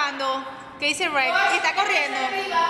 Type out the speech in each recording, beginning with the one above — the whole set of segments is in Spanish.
grabando, que dice Red, y está corriendo.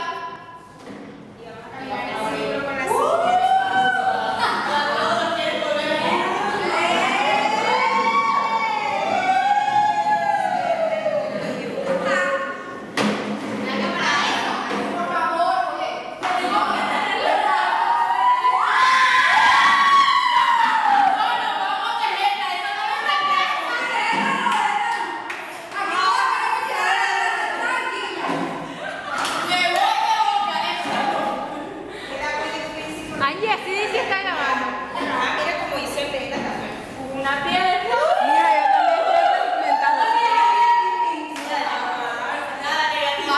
Angie, así dice que está grabando. Mira cómo hizo el Lena también. Una pierna. Mira, yo también estoy documentando. Nada negativo.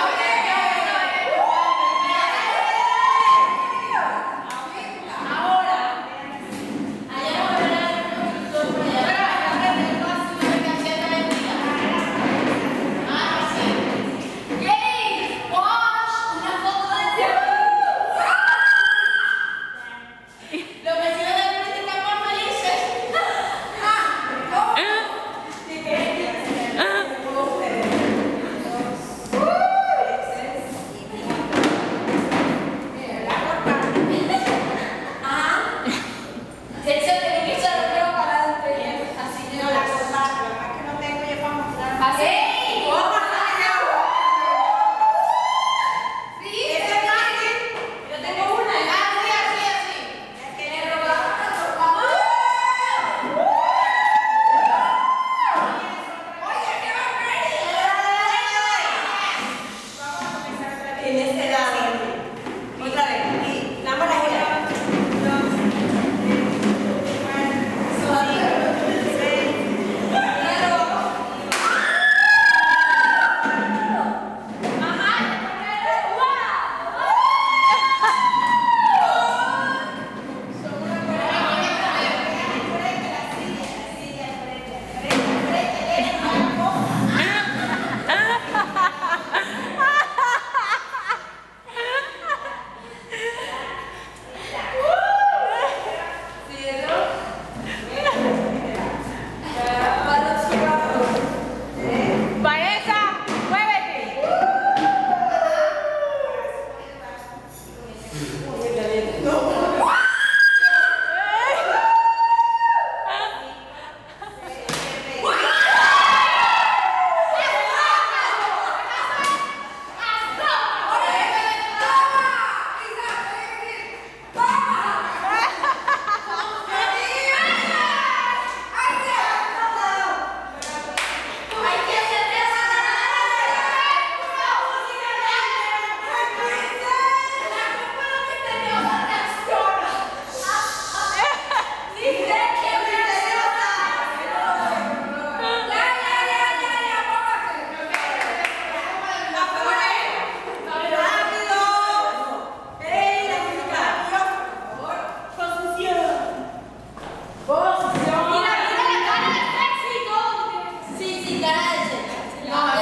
Ahora, allá voy a ver un productor por allá. Yay! Wash, una foto de los vecinos de frente están más felices. Eso tiene que echar el pelo para adelante. Así No, la corbata, lo más que no tengo yo para mostrar. Así. Sí, ese es fácil. Yo tengo una. Así. Que le robaron la ropa. Oye, qué Vamos a comenzar otra vez. En este lado. Otra vez. Y damos la vuelta. 1, 2, 3, 4, 5, 6. Vanessa, muévete. Mira la cara de sexy y todo. Sí, cara de sexy.